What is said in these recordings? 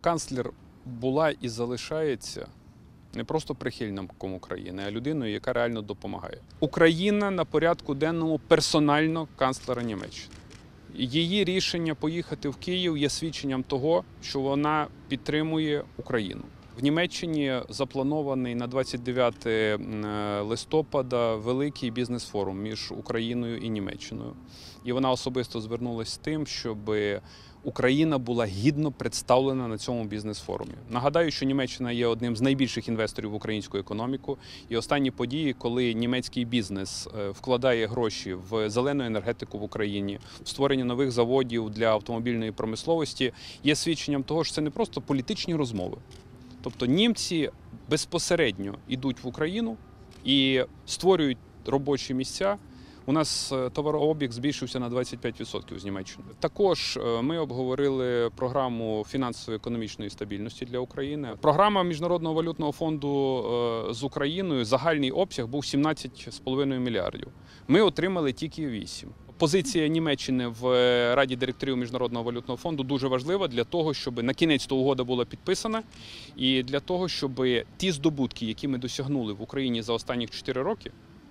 Канцлер була і залишається не просто прихильником України, а людиною, яка реально допомагає. Україна на порядку денному персонально канцлера Німеччини. Її рішення поїхати в Київ є свідченням того, що вона підтримує Україну. В Німеччині запланований на 29 листопада великий бізнес-форум між Україною і Німеччиною. І вона особисто звернулася з тим, щоб Україна була гідно представлена на цьому бізнес-форумі. Нагадаю, що Німеччина є одним з найбільших інвесторів в українську економіку. І останні події, коли німецький бізнес вкладає гроші в зелену енергетику в Україні, в створення нових заводів для автомобільної промисловості, є свідченням того, що це не просто політичні розмови. Тобто німці безпосередньо йдуть в Україну і створюють робочі місця. У нас товарообіг збільшився на 25% з Німеччиною. Також ми обговорили програму фінансово-економічної стабільності для України. Програма Міжнародного валютного фонду з Україною, загальний обсяг був 17,5 мільярдів. Ми отримали тільки 8. Позиція Німеччини в Раді директорів Міжнародного валютного фонду дуже важлива для того, щоб на кінець угода була підписана і для того, щоб ті здобутки, які ми досягнули в Україні за останні 4 роки,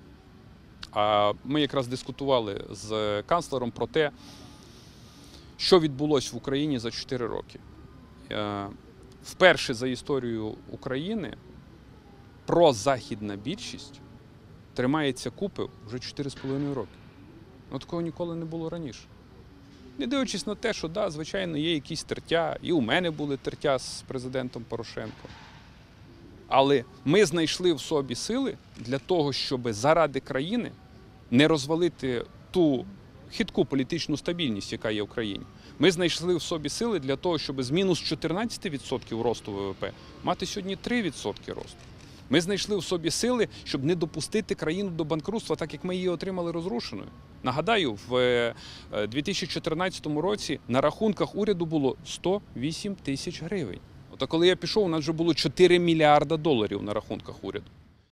а ми якраз дискутували з канцлером про те, що відбулося в Україні за 4 роки. Вперше за історію України прозахідна більшість тримається купи вже 4,5 роки. Такого ніколи не було раніше. Не дивлячись на те, що, да, звичайно, є якісь тертя, і у мене були тертя з президентом Порошенком. Але ми знайшли в собі сили для того, щоб заради країни не розвалити ту хитку політичну стабільність, яка є в країні. Ми знайшли в собі сили для того, щоб з мінус 14% росту ВВП мати сьогодні 3% росту. Ми знайшли в собі сили, щоб не допустити країну до банкрутства, так як ми її отримали розрушеною. Нагадаю, в 2014 році на рахунках уряду було 108 тисяч гривень. Коли я пішов, у нас вже було 4 мільярда доларів на рахунках уряду.